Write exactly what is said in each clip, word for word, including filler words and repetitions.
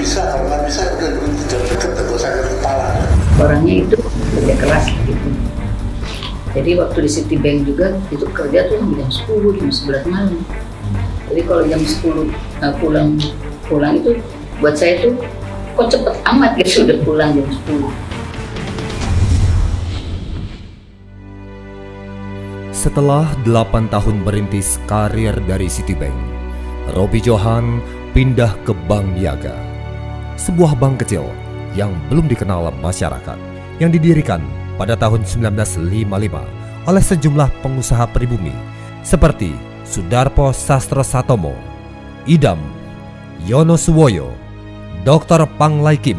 bisa, kalau nggak bisa udah deket-deket, gak usah ke kepala. Orangnya itu kerja keras gitu. Jadi waktu di Citibank juga itu kerja tuh jam sepuluh, jam sebelas malam. Jadi kalau jam sepuluh uh, pulang pulang itu buat saya tuh kok cepet amat gitu udah pulang jam sepuluh. Setelah delapan tahun merintis karir dari Citibank, Robby Johan pindah ke Bank Niaga, sebuah bank kecil yang belum dikenal masyarakat, yang didirikan pada tahun sembilan belas lima puluh lima oleh sejumlah pengusaha pribumi seperti Sudarpo Sastrosatomo, Idam, Yono Suwoyo, doktor Panglai Kim.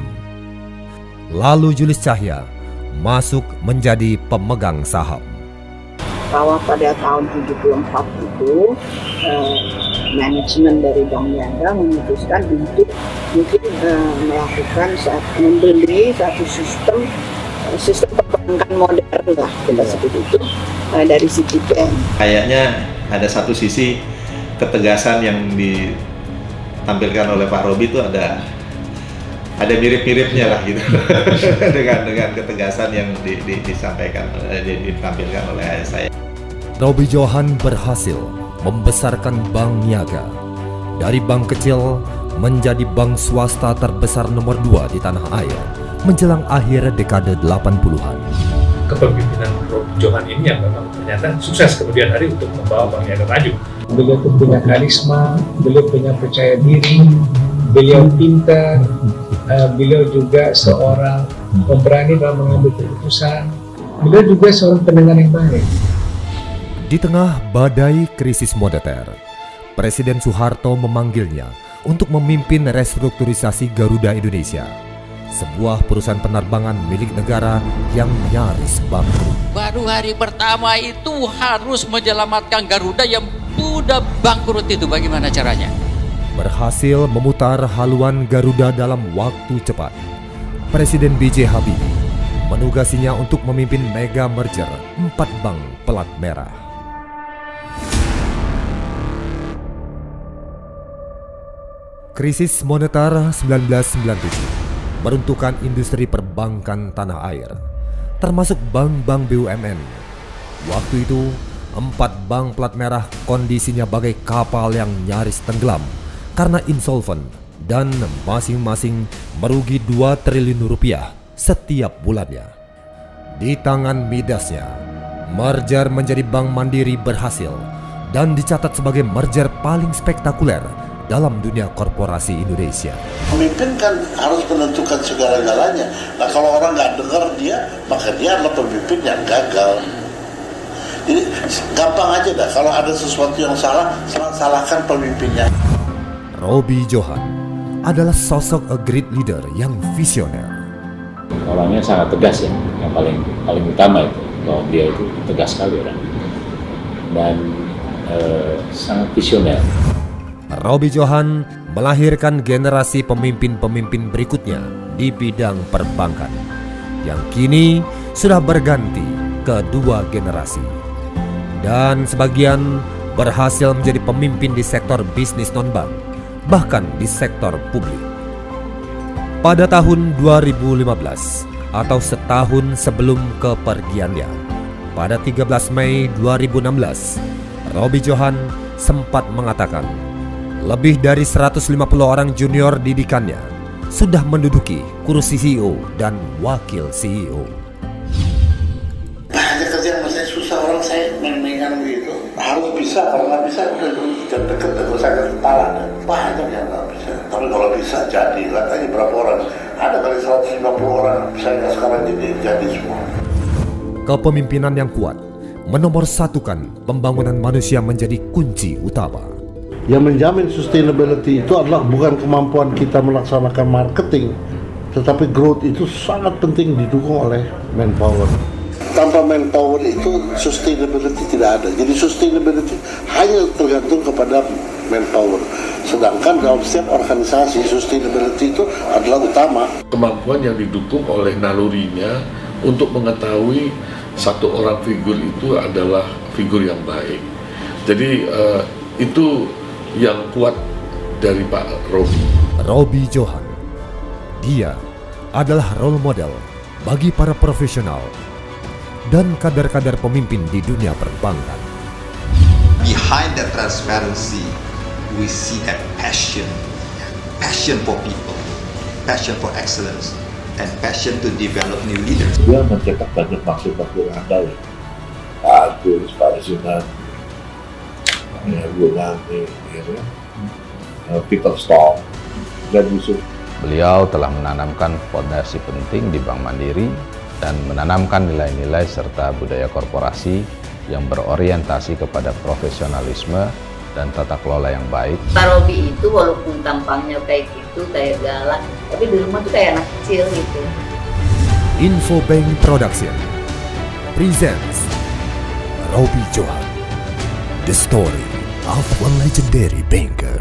Lalu Julius Cahya masuk menjadi pemegang saham. Bahwa pada tahun tujuh puluh empat itu eh, manajemen dari Bank Niaga memutuskan untuk mungkin eh, melakukan saat membeli satu sistem eh, sistem perbankan modern lah kita sebut itu eh, dari Citibank. Kayaknya ada satu sisi ketegasan yang ditampilkan oleh Pak Robby itu ada ada mirip-miripnya lah gitu dengan dengan ketegasan yang di, di, disampaikan ditampilkan oleh ayah saya. Robby Johan berhasil membesarkan Bank Niaga dari bank kecil menjadi bank swasta terbesar nomor dua di tanah air menjelang akhir dekade delapan puluhan. Kepemimpinan Robby Johan ini yang memang ternyata sukses kemudian hari untuk membawa Bank Niaga maju. Beliau punya karisma, beliau punya percaya diri, beliau pintar, uh, beliau juga seorang pemberani dalam mengambil keputusan. Beliau juga seorang pendengar yang baik. Di tengah badai krisis moneter, Presiden Soeharto memanggilnya untuk memimpin restrukturisasi Garuda Indonesia, sebuah perusahaan penerbangan milik negara yang nyaris bangkrut. Baru hari pertama itu harus menyelamatkan Garuda yang sudah bangkrut itu, bagaimana caranya? Berhasil memutar haluan Garuda dalam waktu cepat, Presiden B J Habibie menugasinya untuk memimpin mega merger empat bank pelat merah. Krisis moneter sembilan belas sembilan puluh tujuh meruntuhkan industri perbankan tanah air, termasuk bank-bank B U M N. Waktu itu, empat bank plat merah kondisinya bagai kapal yang nyaris tenggelam karena insolven dan masing-masing merugi dua triliun rupiah setiap bulannya. Di tangan midasnya, merger menjadi Bank Mandiri berhasil dan dicatat sebagai merger paling spektakuler dalam dunia korporasi Indonesia. Pemimpin kan harus menentukan segala-galanya. Nah kalau orang nggak dengar dia, maka dia adalah pemimpin yang gagal. Jadi gampang aja dah, kalau ada sesuatu yang salah, salahkan pemimpinnya. Robby Johan adalah sosok a great leader yang visioner. Orangnya sangat tegas ya, yang paling paling utama itu, bahwa dia itu tegas sekali orang dan eh, sangat visioner. Robby Johan melahirkan generasi pemimpin-pemimpin berikutnya di bidang perbankan yang kini sudah berganti ke dua generasi, dan sebagian berhasil menjadi pemimpin di sektor bisnis non-bank, bahkan di sektor publik. Pada tahun dua ribu lima belas atau setahun sebelum kepergiannya, pada tiga belas Mei dua ribu enam belas, Robby Johan sempat mengatakan lebih dari seratus lima puluh orang junior didikannya sudah menduduki kursi C E O dan wakil C E O. Banyak kerja yang masih susah, orang saya main-mainan begitu. Harus bisa, kalau nggak bisa udah deket, gak usah ke kepala. Banyak yang nggak bisa. Tapi kalau bisa jadi, lihat aja berapa orang. Ada kali seratus lima puluh orang, saya sekarang jadi jadi semua. Kepemimpinan yang kuat menomorsatukan pembangunan manusia menjadi kunci utama. Yang menjamin sustainability itu adalah bukan kemampuan kita melaksanakan marketing, tetapi growth itu sangat penting didukung oleh manpower. Tanpa manpower itu sustainability tidak ada. Jadi sustainability hanya tergantung kepada manpower. Sedangkan dalam setiap organisasi sustainability itu adalah utama. Kemampuan yang didukung oleh nalurinya untuk mengetahui satu orang figur itu adalah figur yang baik. Jadi uh, itu yang kuat dari Pak Robby. Robby Johan Dia adalah role model bagi para profesional dan kader-kader pemimpin di dunia perbankan. Behind that transparency, we see that passion, passion for people, passion for excellence, and passion to develop new leaders. Dia mencetak banyak maksud-maksud andal, Pak Agus, Pak Zunan, ya, Gunani, ya, Peter Storm, dan Yusuf. Beliau telah menanamkan fondasi penting di Bank Mandiri dan menanamkan nilai-nilai serta budaya korporasi yang berorientasi kepada profesionalisme dan tata kelola yang baik. Pak Robi itu walaupun tampangnya kayak gitu, kayak galak, tapi di rumah tuh kayak anak kecil gitu. Infobank Production presents Robi Johan, the story of one legendary banker.